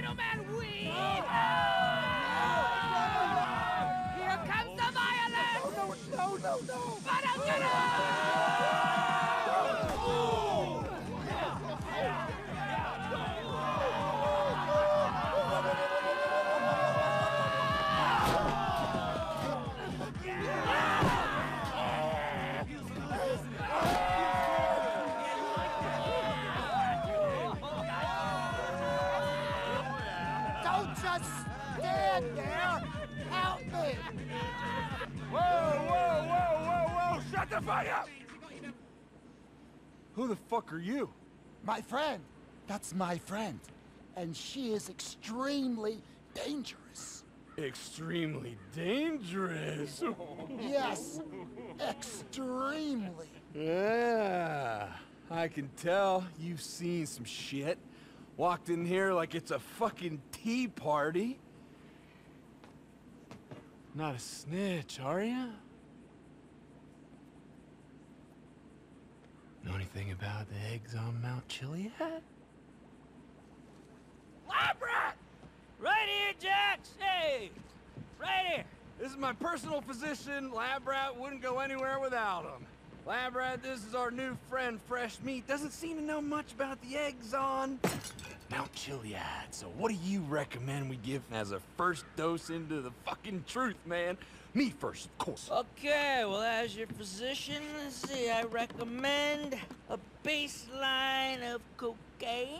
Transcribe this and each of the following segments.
gentlemen, we... Here comes the violence! No! But I'm gonna... Stand there! Help me! Whoa! Shut the fuck up! Who the fuck are you? My friend. That's my friend. And she is extremely dangerous. Extremely dangerous? Yes, extremely. Yeah, I can tell you've seen some shit. Walked in here like it's a fucking tea party. Not a snitch, are ya? Know anything about the eggs on Mount Chiliad? Lab rat! Right here, Jax! Hey! Right here! This is my personal physician. Lab rat wouldn't go anywhere without him. Lab rat, this is our new friend, Fresh Meat. Doesn't seem to know much about the eggs on Mount Chiliad. So what do you recommend we give as a first dose into the fucking truth, man? Me first, of course. Okay, well, as your physician, let's see, I recommend a baseline of cocaine.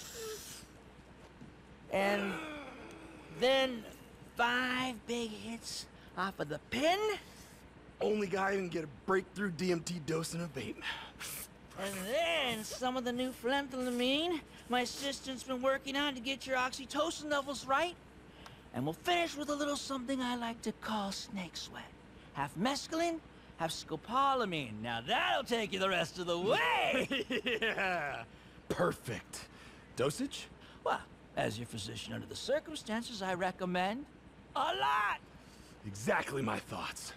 And then 5 big hits off of the pen. Only guy who can get a breakthrough DMT dose in a vape. And then some of the new phenethylamine my assistant's been working on to get your oxytocin levels right. And we'll finish with a little something I like to call snake sweat. Half mescaline, half scopolamine. Now that'll take you the rest of the way! Yeah! Perfect. Dosage? Well, as your physician under the circumstances, I recommend a lot! Exactly my thoughts.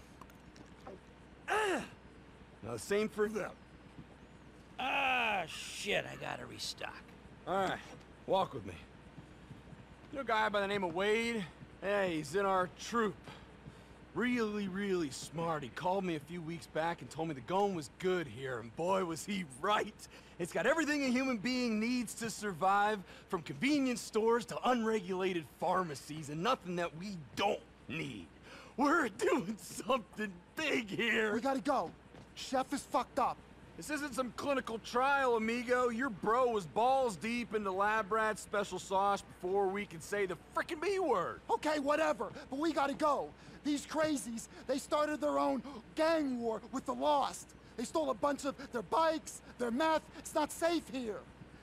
Now the same for them. Ah, shit, I gotta restock. Alright, walk with me. You know a guy by the name of Wade? Hey, he's in our troop. Really smart. He called me a few weeks back and told me the going was good here, and boy was he right. It's got everything a human being needs to survive, from convenience stores to unregulated pharmacies, and nothing that we don't need. We're doing something big here. We gotta go. Chef is fucked up. This isn't some clinical trial, amigo. Your bro was balls deep into lab rat special sauce before we could say the frickin' B word. Okay, whatever, but we gotta go. These crazies, they started their own gang war with the Lost. They stole a bunch of their bikes, their meth. It's not safe here.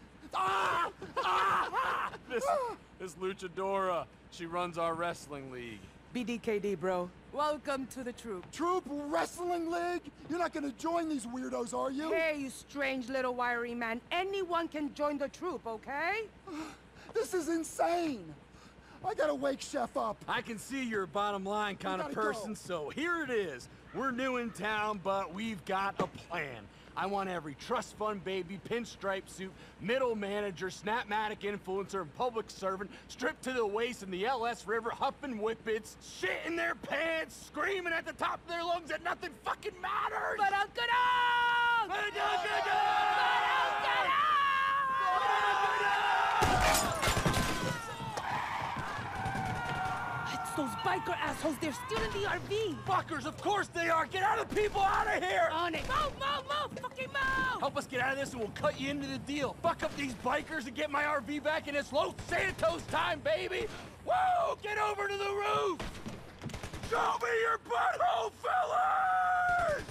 This luchadora, she runs our wrestling league. BDKD, bro. Welcome to the troop. Troop Wrestling League? You're not gonna join these weirdos, are you? Hey, you strange little wiry man. Anyone can join the troop, okay? This is insane. I gotta wake Chef up. I can see you're a bottom line kind of person, go. so here it is. We're new in town, but we've got a plan. I want every trust fund baby, pinstripe suit, middle manager, snapmatic influencer, and public servant stripped to the waist in the LS River, huffing whippets, shit in their pants, screaming at the top of their lungs that nothing fucking matters! But I'm gonna! It's those biker assholes. They're stealing the RV. Fuckers, of course they are! Get other people out of here! On it. Move! Fucking move! Help us get out of this and we'll cut you into the deal. Fuck up these bikers and get my RV back in it's Los Santos time, baby! Woo! Get over to the roof! Show me your butthole, fellas!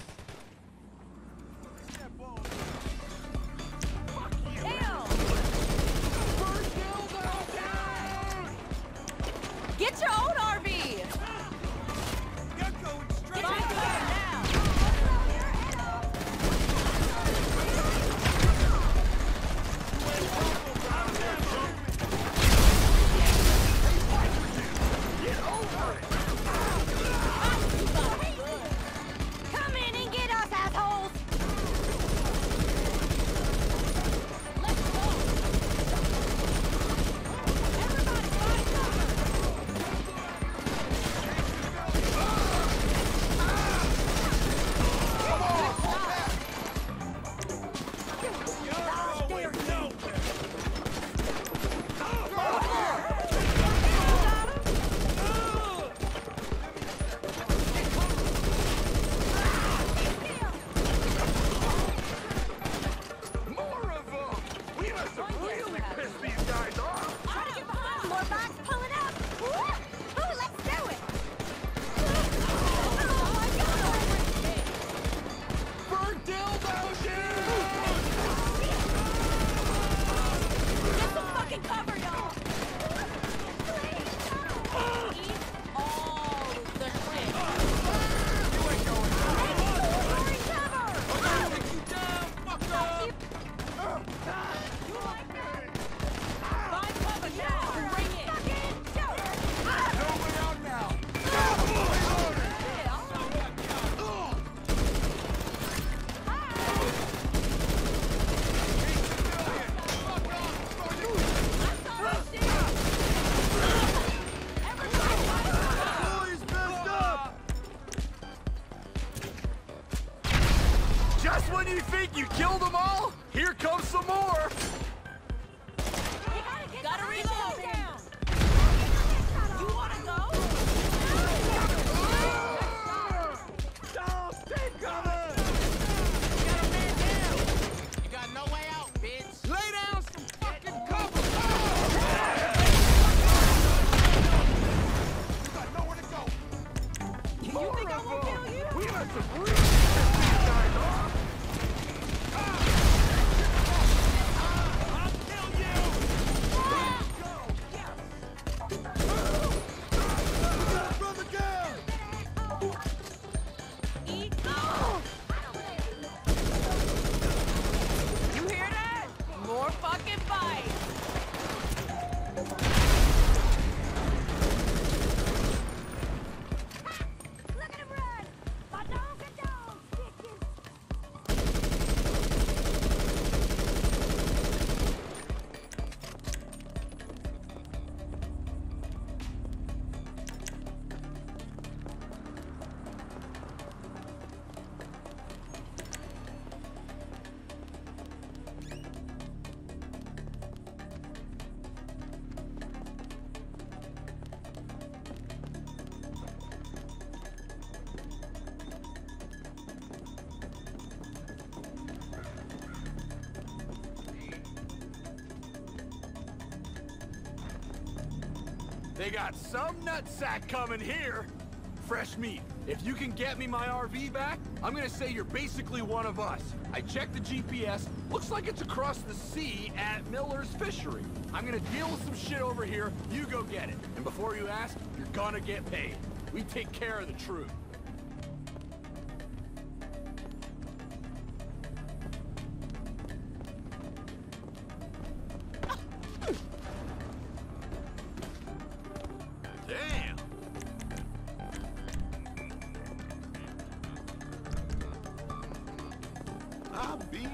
Get your own RV! You're going straight Get your now! Get over it! They got some nutsack coming here. Fresh meat. If you can get me my RV back, I'm gonna say you're basically one of us. I checked the GPS. Looks like it's across the sea at Miller's Fishery. I'm gonna deal with some shit over here. You go get it. And before you ask, you're gonna get paid. We take care of the truth. Damn. I'll be...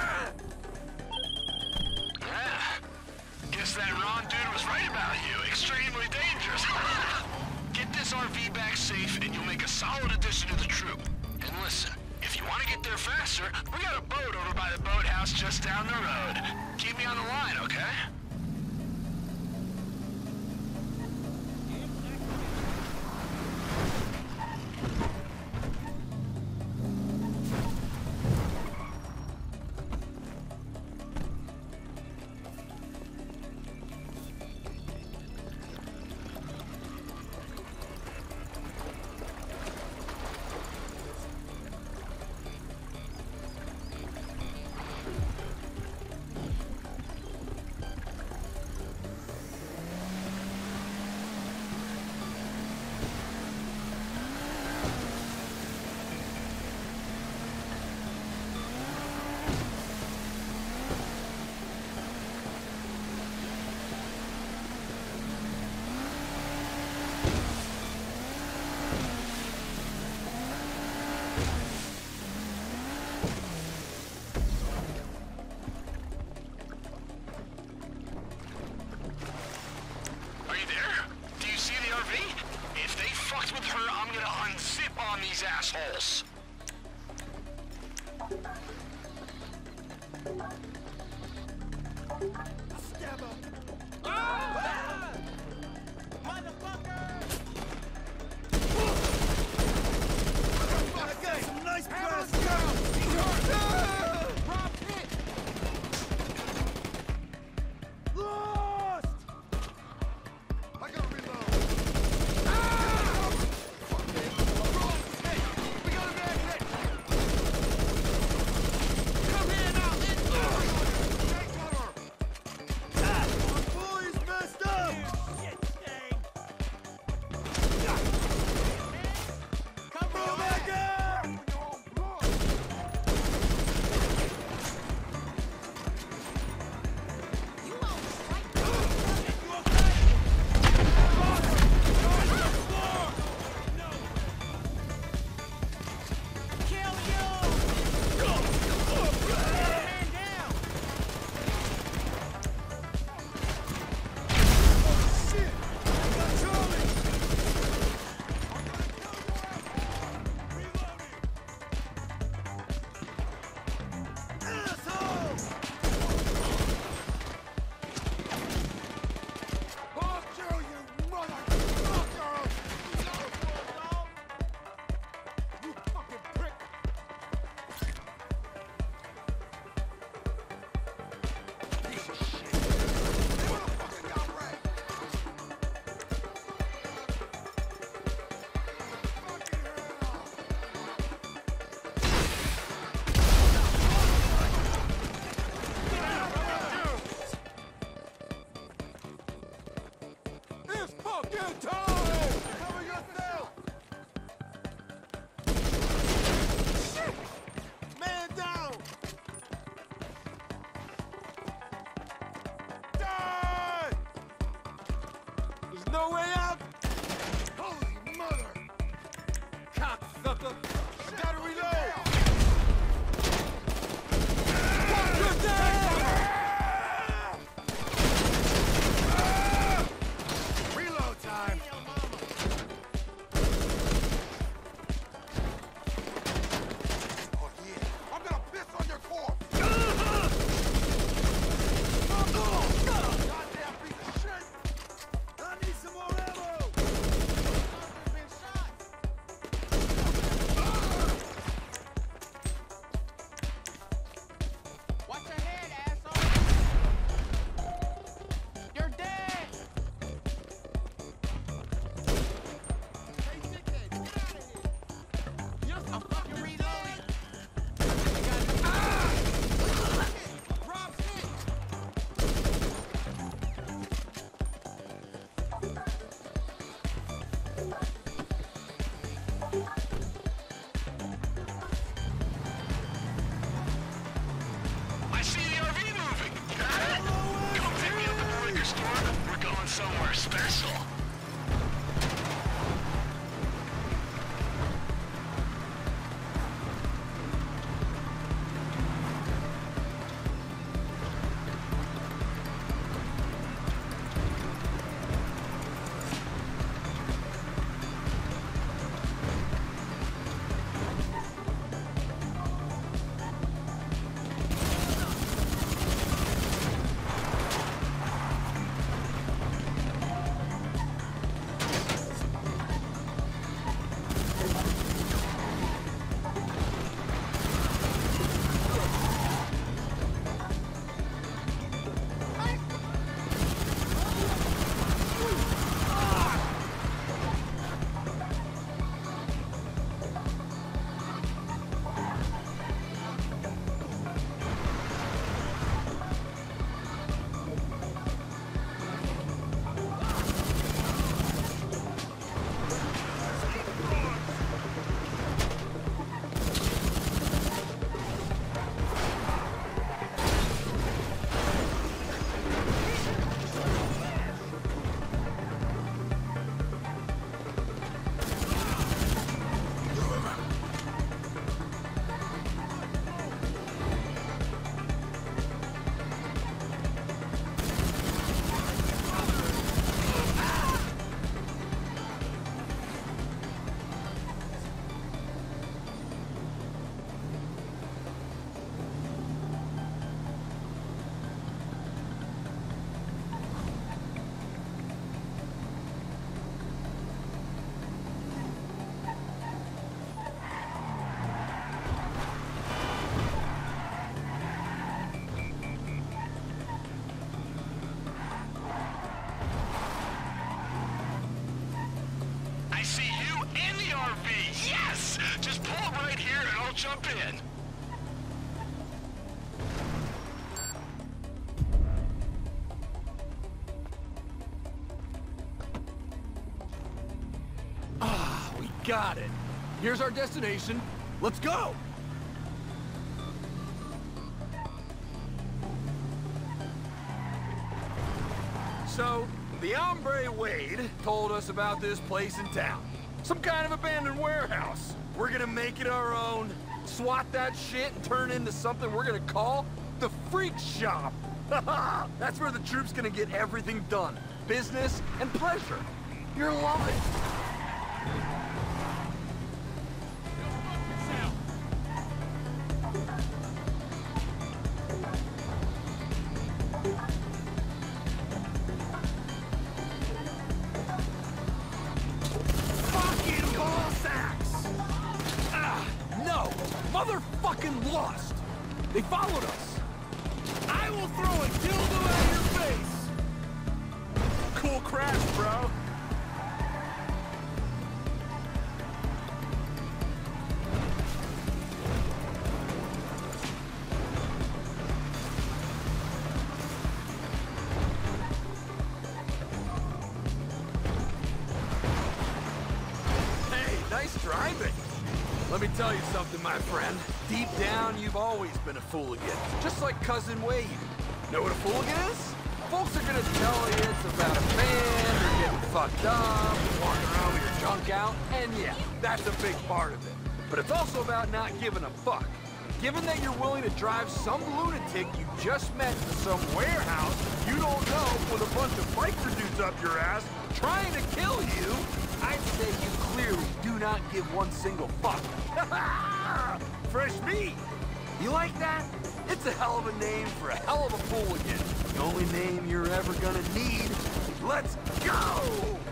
Guess that Ron dude was right about you. Extremely dangerous. Get this RV back safe and you'll make a solid addition to the troop. And listen, if you want to get there faster, we got a boat over by the boathouse just down the road. Keep me on the line, okay? These assholes. Stab him. Ah! Motherfucker! That guy's some nice blast. Rob hit. Lost. I gotta reload. No way out! Holy mother! Cocksucker! I gotta reload! Reload time! Oh yeah! I'm gonna piss on your corpse! Goddamn piece of shit! I need some more ammo! Been shot! jump in. Ah, we got it. Here's our destination. Let's go! So, the hombre Wade told us about this place in town. Some kind of abandoned warehouse. We're gonna make it our own, swat that shit and turn it into something we're gonna call the Freak Shop. That's where the troop's gonna get everything done. Business and pleasure. You'll love it. Motherfucking lost! They followed us! I will throw a dildo at your face! Cool crash, bro! Hey, nice driving! Let me tell you something, my friend. Deep down, you've always been a fooligan. Just like Cousin Wade. Know what a fooligan is? Folks are gonna tell you it's about a band, or getting fucked up, walking around with your junk out, and yeah, that's a big part of it. But it's also about not giving a fuck. Given that you're willing to drive some lunatic you just met to some warehouse you don't know with a bunch of biker dudes up your ass trying to kill you, I'd say you clearly do not give one single fuck. Fresh meat! You like that? It's a hell of a name for a hell of a fooligan. The only name you're ever gonna need. Let's go!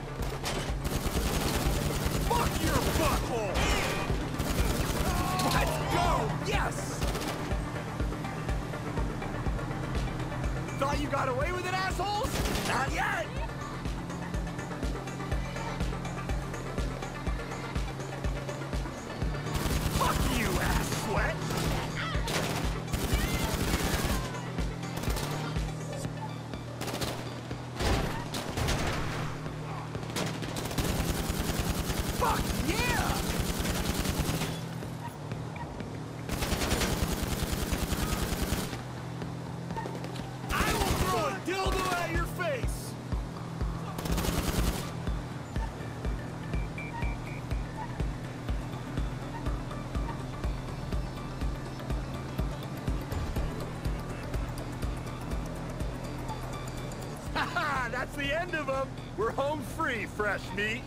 Fuck your butthole! Let's go! Yes! Thought you got away with it, assholes? Not yet! Fuck you, ass sweat! Fuck yeah! I will throw a dildo at your face! Haha, that's the end of them! We're home free, fresh meat!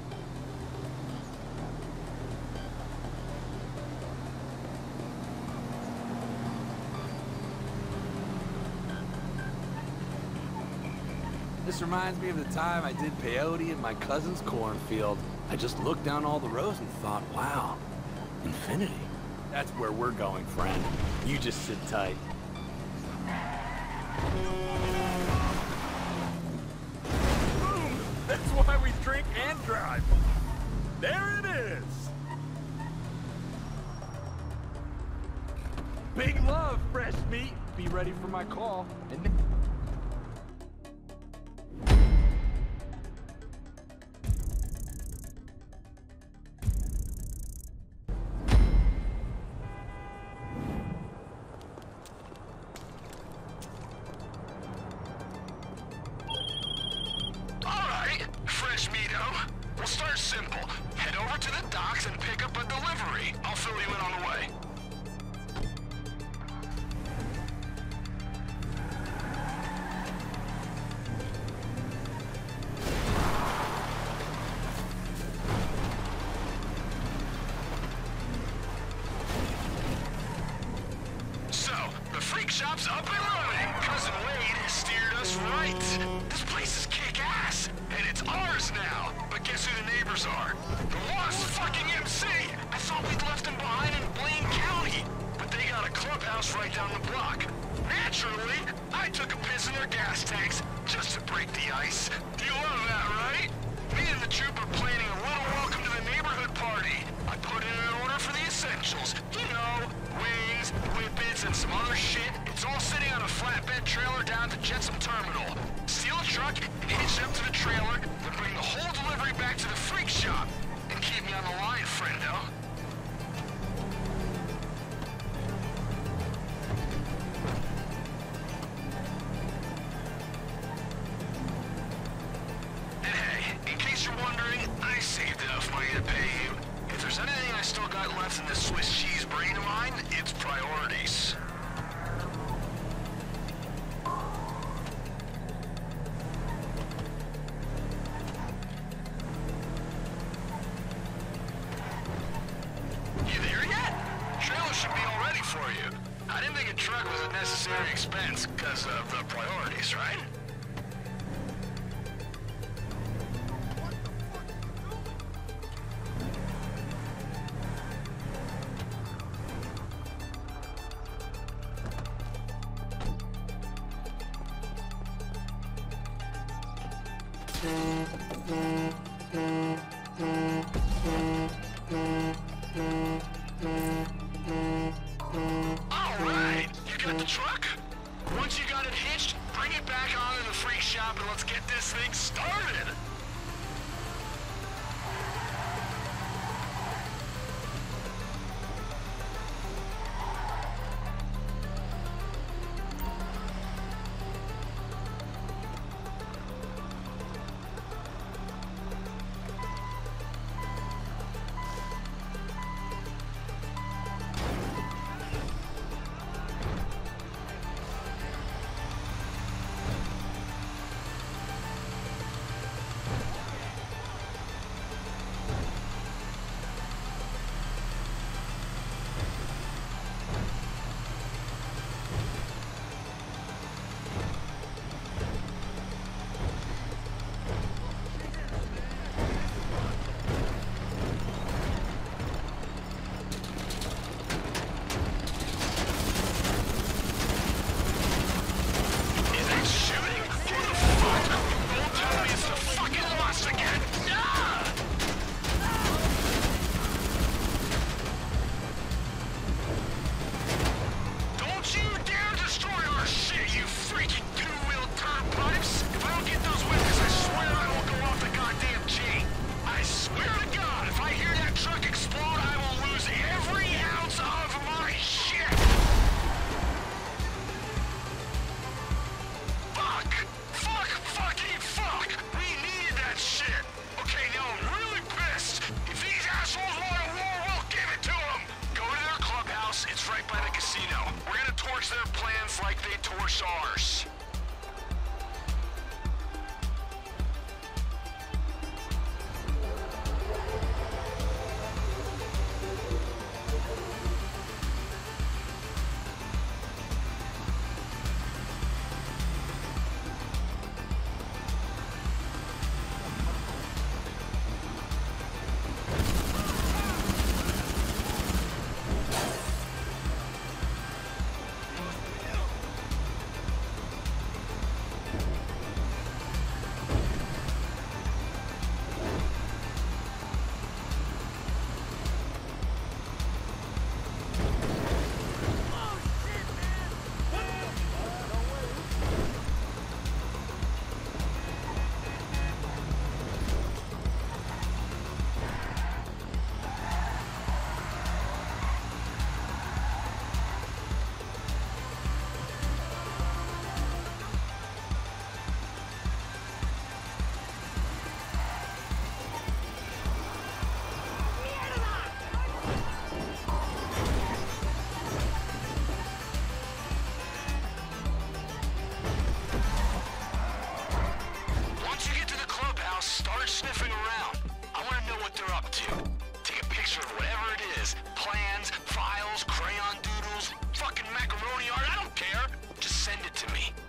This reminds me of the time I did peyote in my cousin's cornfield. I just looked down all the rows and thought, wow, infinity. That's where we're going, friend. You just sit tight. Boom! That's why we drink and drive. There it is! Big love, fresh meat. Be ready for my call. And we'll start simple. Head over to the docks and pick up a delivery. I'll fill you in on the way. So, the freak shop's up and running. Cousin Wade steered us right. This place is kick-ass, and it's ours now. But guess who the neighbors are? The Lost fucking MC! I thought we'd left them behind in Blaine County, but they got a clubhouse right down the block. Naturally, I took a piss in their gas tanks just to break the ice. You love that, right? Me and the troop are planning a little welcome to the neighborhood party. I put in an order for the essentials. You know, unnecessary expense because of the priorities, right? Alright, you got the truck? Once you got it hitched, bring it back onto the freak shop and let's get this thing started! Their plans like they torch ours. Sniffing around. I want to know what they're up to. Take a picture of whatever it is. Plans, files, crayon doodles, fucking macaroni art, I don't care. Just send it to me.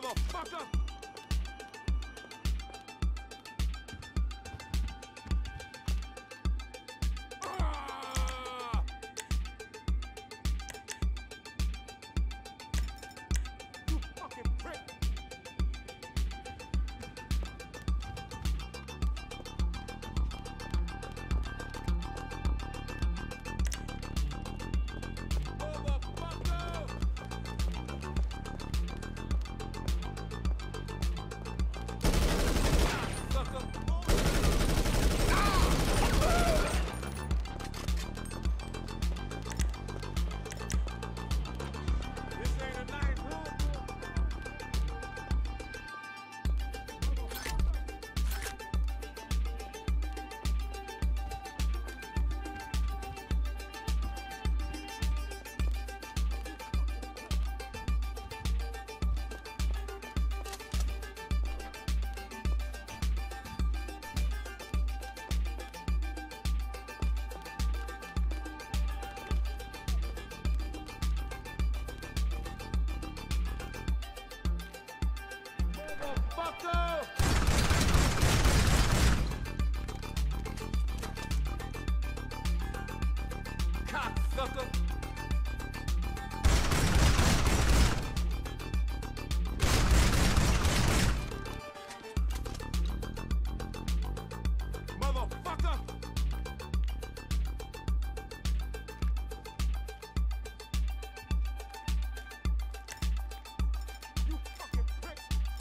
Motherfucker! You fucking prick! Cocksucker! Motherfucker! You fucking prick!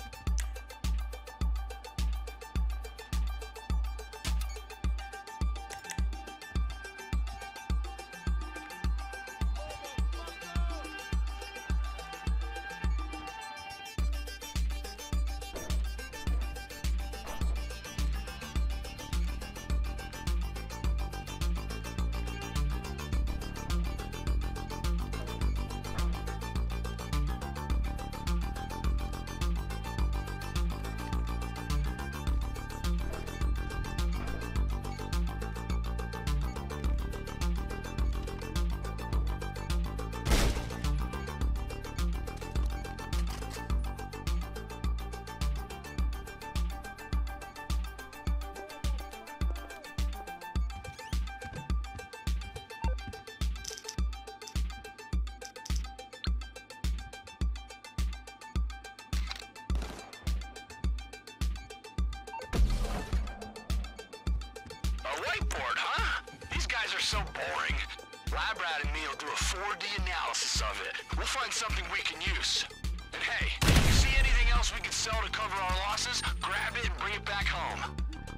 Whiteboard, huh? These guys are so boring. Lab Rat and me will do a 4D analysis of it. We'll find something we can use. And hey, if you see anything else we can sell to cover our losses, grab it and bring it back home.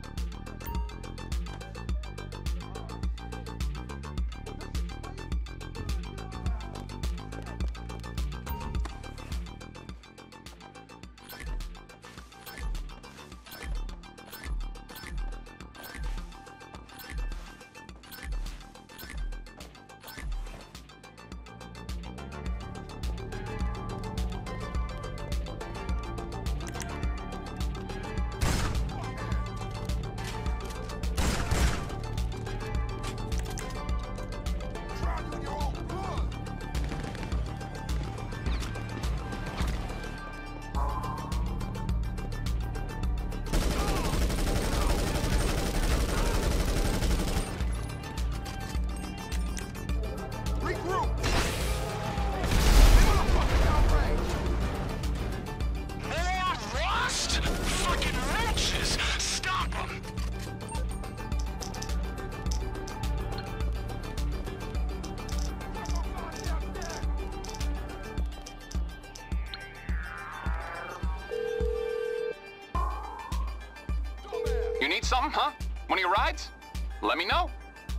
You need something, huh? One of your rides? Let me know.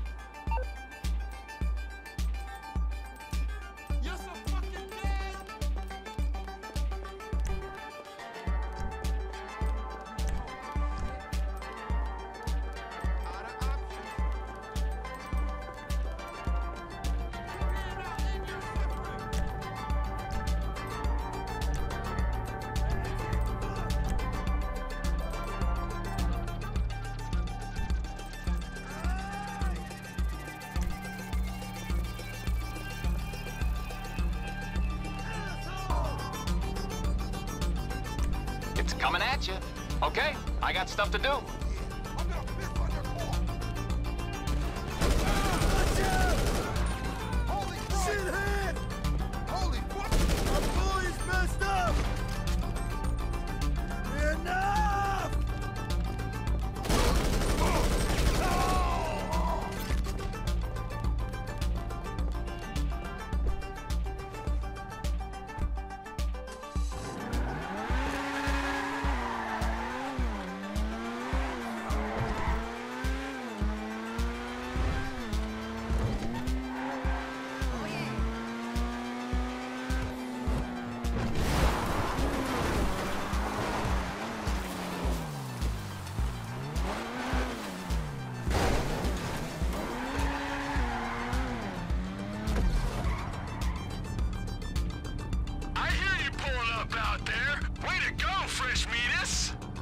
You're so fucking dead! Coming at you. Okay, I got stuff to do. I'm gonna piss on your car. Holy shithead! Holy fuck! Our bully's messed up! Enough! I hear you pulling up out there. Way to go, fresh meatus.